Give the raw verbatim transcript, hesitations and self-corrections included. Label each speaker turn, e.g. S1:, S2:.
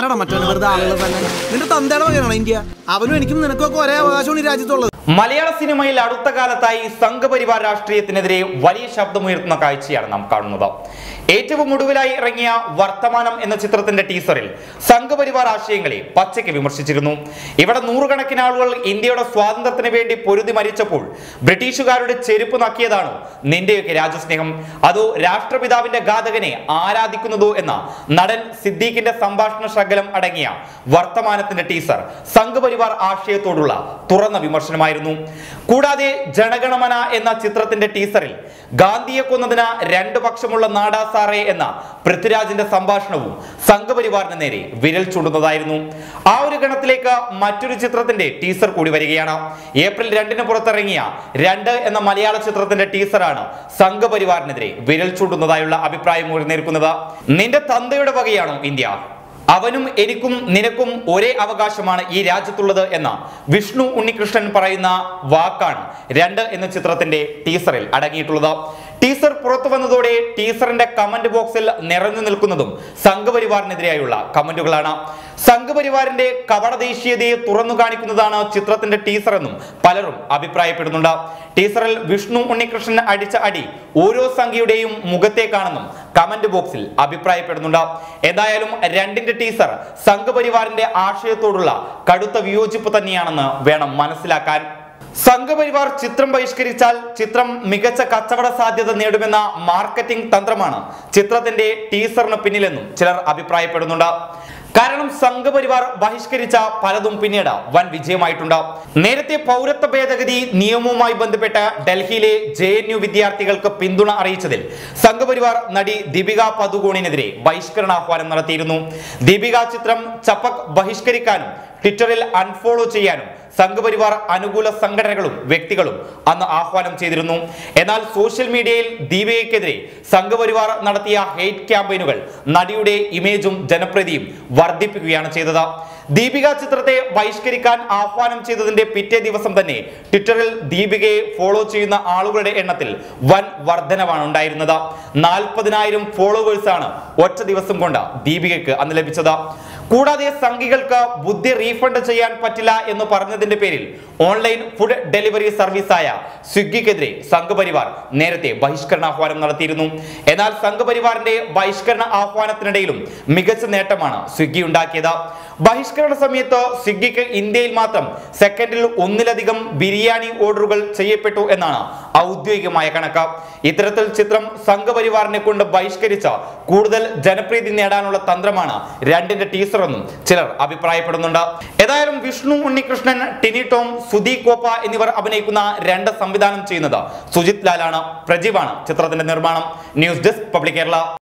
S1: ആരാടാ മറ്റവന് വെറുതെ ആളുകൾ തന്നെ? നിന്റെ തന്തയുടെ വകയാണോ ഇന്ത്യ? അവനും എനിക്കും നിനക്കൊക്കെ ഒരേ അവകാശമാണ് ഈ രാജ്യത്തുള്ളത്.
S2: മലയാള സിനിമയിൽ അടുത്ത കാലത്തായി സംഘപരിവാർ രാഷ്ട്രീയത്തിനെതിരെ വലിയ ശബ്ദമുയർത്തുന്ന കാഴ്ചയാണ് നാം കാണുന്നത്. ഏറ്റവും ഒടുവിലായി ഇറങ്ങിയ വർത്തമാനം എന്ന ചിത്രത്തിന്റെ ടീസറിൽ സംഘപരിവാർ ആശയങ്ങളെ പച്ചയ്ക്ക് വിമർശിച്ചിരുന്നു. ഇവിടെ നൂറുകണക്കിന് ആളുകൾ ഇന്ത്യയുടെ സ്വാതന്ത്ര്യത്തിന് വേണ്ടി പൊരുതി മരിച്ചപ്പോൾ ബ്രിട്ടീഷുകാരുടെ ചെരുപ്പ് നക്കിയതാണോ നിന്റെയൊക്കെ രാജ്യസ്നേഹം, അതോ രാഷ്ട്രപിതാവിന്റെ ഘാതകനെ ആരാധിക്കുന്നതോ എന്ന നടൻ സിദ്ദീഖിന്റെ സംഭാഷണ ശകലം അടങ്ങിയ വർത്തമാനത്തിന്റെ ടീസർ സംഘപരിവാർ ആശയത്തോടുള്ള തുറന്ന വിമർശനമായിരുന്നു. കൂടാതെ ജനഗണമന എന്ന ചിത്രത്തിന്റെ ടീസറിൽ ഗാന്ധിയെ കൊന്നതിന് രണ്ടു പക്ഷമുള്ള നാടാ സാറേ എന്ന പൃഥ്വിരാജിന്റെ സംഭാഷണവും സംഘപരിവാറിന് നേരെ വിരൽ ചൂണ്ടുന്നതായിരുന്നു. ആ ഒരു ഗണത്തിലേക്ക് മറ്റൊരു ചിത്രത്തിന്റെ ടീസർ കൂടി വരികയാണ്. ഏപ്രിൽ രണ്ടിന് പുറത്തിറങ്ങിയ രണ്ട് എന്ന മലയാള ചിത്രത്തിന്റെ ടീസറാണ് സംഘപരിവാറിനെതിരെ വിരൽ ചൂണ്ടുന്നതായുള്ള അഭിപ്രായം ഉയർന്നിരിക്കുന്നത്. നിന്റെ തന്തയുടെ വകയാണോ ഇന്ത്യ? അവനും എനിക്കും നിനക്കും ഒരേ അവകാശമാണ് ഈ രാജ്യത്തുള്ളത് എന്ന വിഷ്ണു ഉണ്ണികൃഷ്ണൻ പറയുന്ന വാക്കാണ് രണ്ട് എന്ന ചിത്രത്തിന്റെ ടീസറിൽ അടങ്ങിയിട്ടുള്ളത്. ടീസർ പുറത്തു വന്നതോടെ ടീസറിന്റെ കമന്റ് ബോക്സിൽ നിറഞ്ഞു നിൽക്കുന്നതും സംഘപരിവാറിനെതിരെയുള്ള കമന്റുകളാണ്. സംഘപരിവാറിന്റെ കപടദേശീയതയെ തുറന്നു കാണിക്കുന്നതാണ് ചിത്രത്തിന്റെ ടീസർ എന്നും പലരും അഭിപ്രായപ്പെടുന്നുണ്ട്. ടീസറിൽ വിഷ്ണു ഉണ്ണികൃഷ്ണൻ അടിച്ച അടി ഓരോ സംഖ്യയുടെയും മുഖത്തേക്കാണെന്നും കമന്റ് ബോക്സിൽ അഭിപ്രായപ്പെടുന്നുണ്ട്. എന്തായാലും രണ്ടിന്റെ ടീസർ സംഘപരിവാറിന്റെ ആശയത്തോടുള്ള കടുത്ത വിയോജിപ്പ് തന്നെയാണെന്ന് വേണം മനസ്സിലാക്കാൻ. സംഘപരിവാർ ചിത്രം ബഹിഷ്കരിച്ചാൽ ചിത്രം മികച്ച കച്ചവട സാധ്യത നേടുമെന്ന മാർക്കറ്റിംഗ് തന്ത്രമാണ് ചിത്രത്തിന്റെ ടീസറിന് പിന്നിലെന്നും ചിലർ അഭിപ്രായപ്പെടുന്നുണ്ട്. കാരണം സംഘപരിവാർ ബഹിഷ്കരിച്ച പലതും പിന്നീട് വൻ വിജയമായിട്ടുണ്ട്. നേരത്തെ പൗരത്വ ഭേദഗതി നിയമവുമായി ബന്ധപ്പെട്ട് ഡൽഹിയിലെ ജെ എൻ യു വിദ്യാർത്ഥികൾക്ക് പിന്തുണ അറിയിച്ചതിൽ സംഘപരിവാർ നടി ദീപിക പദുകോണിനെതിരെ ബഹിഷ്കരണാഹ്വാനം നടത്തിയിരുന്നു. ദീപിക ചിത്രം ചപ്പക് ബഹിഷ്കരിക്കാനും ട്വിറ്ററിൽ അൺഫോളോ ചെയ്യാനും സംഘപരിവാർ അനുകൂല സംഘടനകളും വ്യക്തികളും അന്ന് ആഹ്വാനം ചെയ്തിരുന്നു. എന്നാൽ സോഷ്യൽ മീഡിയയിൽ ദീപികയ്ക്കെതിരെ സംഘപരിവാർ നടത്തിയ ഹെയ്റ്റ് ക്യാമ്പയിനുകൾ നടിയുടെ ഇമേജും ജനപ്രീതിയും വർദ്ധിപ്പിക്കുകയാണ് ചെയ്തത്. ദീപിക ചിത്രത്തെ ബഹിഷ്കരിക്കാൻ ആഹ്വാനം ചെയ്തതിന്റെ പിറ്റേ ദിവസം തന്നെ ട്വിറ്ററിൽ ദീപികയെ ഫോളോ ചെയ്യുന്ന ആളുകളുടെ എണ്ണത്തിൽ വൻ വർധനവാണ് ഉണ്ടായിരുന്നത്. നാൽപ്പതിനായിരം ഫോളോവേഴ്സാണ് ഒറ്റ ദിവസം കൊണ്ട് ദീപികയ്ക്ക് അന്ന് ലഭിച്ചത്. കൂടാതെ സംഘികൾക്ക് ബുദ്ധി റീഫണ്ട് ചെയ്യാൻ പറ്റില്ല എന്ന് പറഞ്ഞതിന്റെ പേരിൽ ഓൺലൈൻ ഫുഡ് ഡെലിവറി സർവീസായ സ്വിഗ്ഗിക്കെതിരെ സംഘപരിവാർ നേരത്തെ ബഹിഷ്കരണാഹ്വാനം നടത്തിയിരുന്നു. എന്നാൽ സംഘപരിവാറിന്റെ ബഹിഷ്കരണ ആഹ്വാനത്തിനിടയിലും മികച്ച നേട്ടമാണ് സ്വിഗ്ഗി ഉണ്ടാക്കിയത്. ബഹിഷ്കരണ സമയത്ത് സ്വിഗ്ഗിക്ക് ഇന്ത്യയിൽ മാത്രം സെക്കൻഡിൽ ഒന്നിലധികം ബിരിയാണി ഓർഡറുകൾ ചെയ്യപ്പെട്ടു എന്നാണ് ഔദ്യോഗികമായ കണക്ക്. ഇത്തരത്തിൽ ചിത്രം സംഘപരിവാറിനെ കൊണ്ട് ബഹിഷ്കരിച്ച കൂടുതൽ ജനപ്രീതി നേടാനുള്ള തന്ത്രമാണ് രണ്ടിന്റെ ടീസർ എന്നും ചിലർ അഭിപ്രായപ്പെടുന്നുണ്ട്. ഏതായാലും വിഷ്ണു ഉണ്ണികൃഷ്ണൻ, ടിനി ടോം, സുധി കോപ്പ എന്നിവർ അഭിനയിക്കുന്ന രണ്ട് സംവിധാനം ചെയ്യുന്നത് സുജിത് ലാലാണ്. പ്രജീവാണ് ചിത്രത്തിന്റെ നിർമ്മാണം. News desk public Kerala.